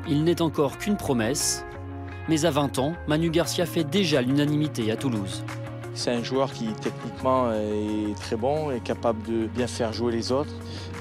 il n'est encore qu'une promesse. Mais à 20 ans, Manu Garcia fait déjà l'unanimité à Toulouse. C'est un joueur qui techniquement est très bon, est capable de bien faire jouer les autres,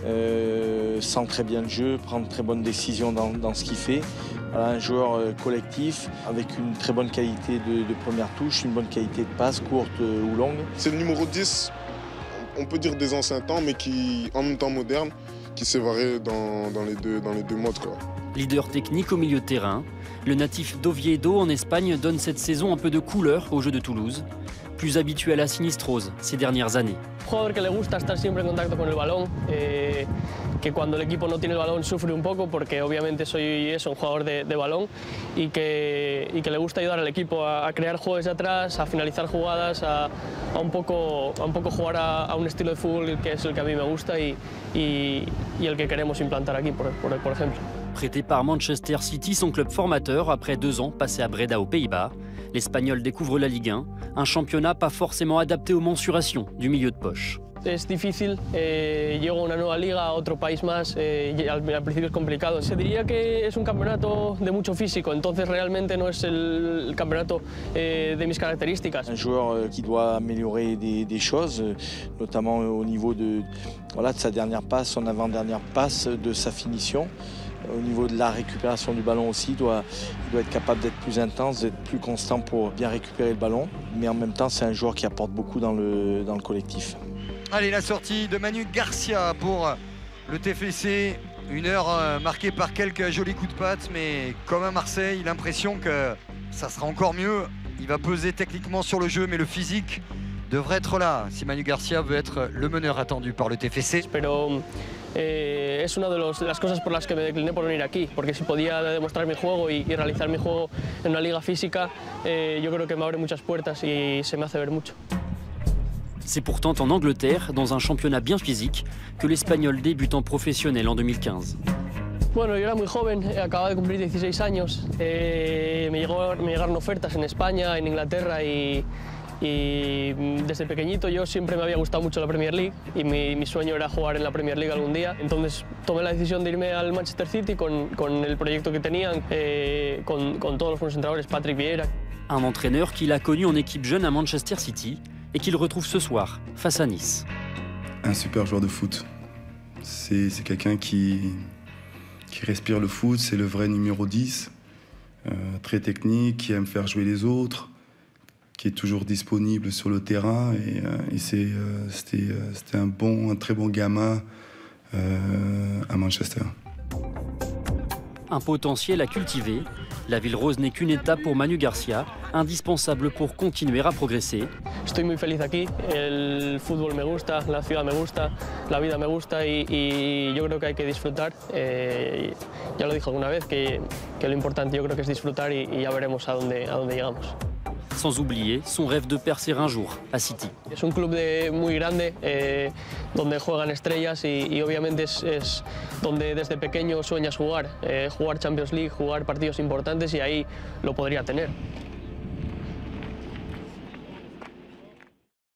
sent très bien le jeu, prend de très bonnes décisions dans ce qu'il fait. Voilà, un joueur collectif avec une très bonne qualité de première touche, une bonne qualité de passe, courte ou longue. C'est le numéro 10, on peut dire des anciens temps, mais qui en même temps moderne, qui s'est varié dans les deux modes, quoi. Leader technique au milieu de terrain, le natif d'Oviedo en Espagne donne cette saison un peu de couleur au jeu de Toulouse, plus habitué à la sinistrose ces dernières années. Un jugador que le gusta estar siempre en contacto con el balón, que cuando el equipo no tiene el balón sufre un poco porque obviamente soy un jugador de balón y que le gusta ayudar al equipo a crear juegos de atrás, a finalizar jugadas, a un poco jugar a un estilo de fútbol que es el que a mí me gusta y el que queremos implantar aquí, por ejemplo. Prêté par Manchester City, son club formateur, après 2 ans passés à Breda aux Pays-Bas, l'Espagnol découvre la Ligue 1, un championnat pas forcément adapté aux mensurations du milieu de poche. Es difícil, llego a una nueva liga, a otro país más, y al principio es complicado. Se diría que es un campeonato de mucho físico, entonces realmente no es el campeonato de mis características. Un joueur qui doit améliorer des choses, notamment au niveau de sa dernière passe, son avant-dernière passe, de sa finition. Au niveau de la récupération du ballon aussi, il doit être capable d'être plus intense, d'être plus constant pour bien récupérer le ballon. Mais en même temps, c'est un joueur qui apporte beaucoup dans le collectif. Allez, la sortie de Manu Garcia pour le TFC. Une heure marquée par quelques jolis coups de patte, mais comme à Marseille, l'impression que ça sera encore mieux. Il va peser techniquement sur le jeu, mais le physique devrait être là si Manu Garcia veut être le meneur attendu par le TFC. Pero es una de las cosas por las que me decliné por venir aquí, porque si podía demostrar mi juego y realizar mi juego en una liga física, yo creo que me abre muchas puertas y se me hace ver mucho. C'est pourtant en Angleterre, dans un championnat bien physique, que l'Espagnol débute en professionnel en 2015. Bueno, yo era muy joven, acababa de cumplir 16 años, me llegaron ofertas en España, en Inglaterra y desde pequeñito yo siempre me había gustado mucho la Premier League y mi sueño era jugar en la Premier League algún día. Entonces tomé la decisión de irme al Manchester City con el proyecto que tenían, con todos los buenos entrenadores, Patrick Vieira. Un entraîneur qu'il a connu en équipe jeune à Manchester City et qu'il retrouve ce soir face à Nice. Un super joueur de foot. C'est quelqu'un qui respire le foot, c'est le vrai numéro 10, très technique, qui aime faire jouer les autres, qui est toujours disponible sur le terrain et c'était un très bon gamin à Manchester. Un potentiel à cultiver, la ville rose n'est qu'une étape pour Manu Garcia, indispensable pour continuer à progresser. Estoy muy feliz aquí, el fútbol me gusta, la ciudad me gusta, la vida me gusta y yo creo que hay que disfrutar. Ya lo dije alguna vez que lo importante yo creo que es disfrutar y ya veremos a dónde llegamos. Sans oublier son rêve de percer un jour à City. Es un club muy grande, donde juegan estrellas y obviamente es donde desde pequeño sueñas jugar Champions League, jugar partidos importantes y ahí lo podría tener.